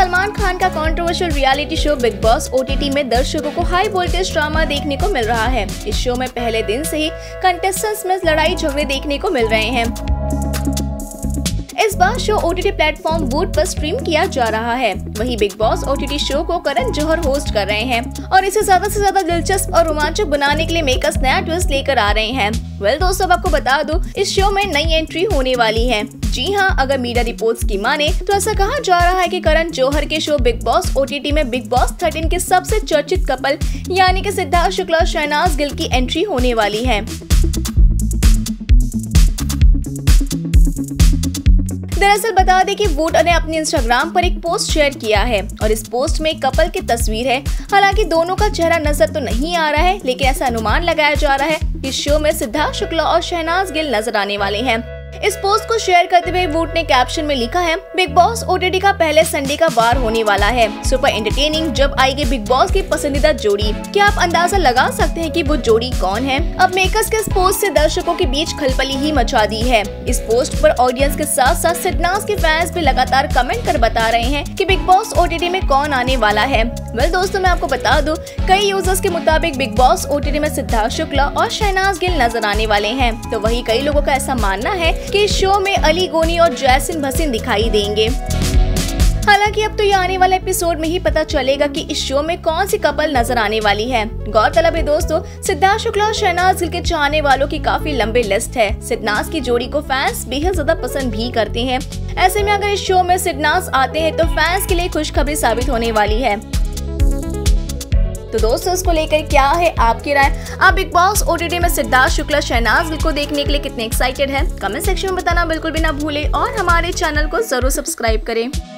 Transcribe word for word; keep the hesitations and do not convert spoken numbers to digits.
सलमान खान का controversial reality show Bigg Boss OTT में दर्शकों को हाई वोल्टेज ड्रामा देखने को मिल रहा है। इस शो में पहले दिन से ही कंटेस्टेंट्स में लड़ाई झगड़े देखने को मिल रहे हैं। इस बार शो ओटीटी प्लेटफॉर्म वूट पर स्ट्रीम किया जा रहा है। वहीं बिग बॉस ओटीटी शो को करण जौहर होस्ट कर रहे हैं और इसे ज्यादा से ज्यादा दिलचस्प और रोमांचक बनाने के लिए मेकर्स नया ट्विस्ट लेकर आ रहे हैं। वेल दोस्तों, आपको बता दूं, इस शो में नई एंट्री होने वाली है। जी हां, अगर मीडिया रिपोर्ट्स की माने तो ऐसा कहा जा रहा है कि करण जौहर के शो बिग बॉस ओटीटी में बिग बॉस थर्टीन के सबसे चर्चित कपल यानी कि सिद्धार्थ शुक्ला और शहनाज गिल की एंट्री होने वाली है। दरअसल बता दें कि वूट ने अपने इंस्टाग्राम पर एक पोस्ट शेयर किया है और इस पोस्ट में एक कपल की तस्वीर है। हालांकि दोनों का चेहरा नजर तो नहीं आ रहा है, लेकिन ऐसा अनुमान लगाया जा रहा है कि इस शो में सिद्धार्थ शुक्ला और शहनाज गिल नजर आने वाले हैं। इस पोस्ट को शेयर करते हुए वूट ने कैप्शन में लिखा है, बिग बॉस ओटीटी का पहले संडे का वार होने वाला है। सुपर एंटरटेनिंग जब आएगी बिग बॉस की पसंदीदा जोड़ी। क्या आप अंदाजा लगा सकते हैं कि वो जोड़ी कौन है? अब मेकर्स के इस पोस्ट से दर्शकों के बीच खलबली ही मचा दी है। इस पोस्ट पर ऑडियंस के साथ साथ सिडनास के फैंस भी लगातार कमेंट कर बता रहे हैं कि बिग बॉस ओटीटी में कौन आने वाला है। वेल दोस्तों, मैं आपको बता दूं, कई यूजर्स के मुताबिक बिग बॉस ओटीटी में सिद्धार्थ शुक्ला और शहनाज गिल नजर आने वाले हैं। तो वही कई लोगों का ऐसा मानना है कि इस शो में अली गोनी और जैसिन भसीन दिखाई देंगे। हालांकि अब तो ये आने वाले एपिसोड में ही पता चलेगा कि इस शो में कौन सी कपल नजर आने वाली है। गौरतलब है दोस्तों, सिद्धार्थ शुक्ला और शहनाज गिल के चाहने वालों की काफी लंबी लिस्ट है। सिडनास की जोड़ी को फैंस बेहद ज्यादा पसंद भी करते हैं। ऐसे में अगर इस शो में सिडनास आते हैं तो फैंस के लिए खुशखबरी साबित होने वाली है। तो दोस्तों, इसको लेकर क्या है आपकी राय? आप बिग बॉस ओटीटी में सिद्धार्थ शुक्ला शहनाज गिल को देखने के लिए कितने एक्साइटेड हैं? कमेंट सेक्शन में बताना बिल्कुल भी ना भूलें और हमारे चैनल को जरूर सब्सक्राइब करें।